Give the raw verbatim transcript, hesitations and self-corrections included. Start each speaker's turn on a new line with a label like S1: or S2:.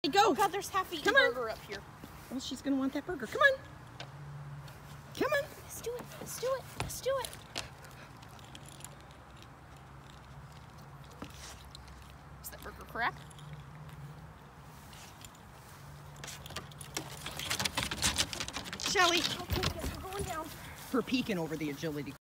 S1: Go.
S2: Oh God, there's half-eaten
S1: Come on.
S2: burger up here.
S1: Well, she's gonna want that burger. Come on. Come on.
S2: Let's do it. Let's do it. Let's do it. Is that burger cracked?
S1: Shelly,
S2: Okay, guess we're going down.
S1: for peeking over the agility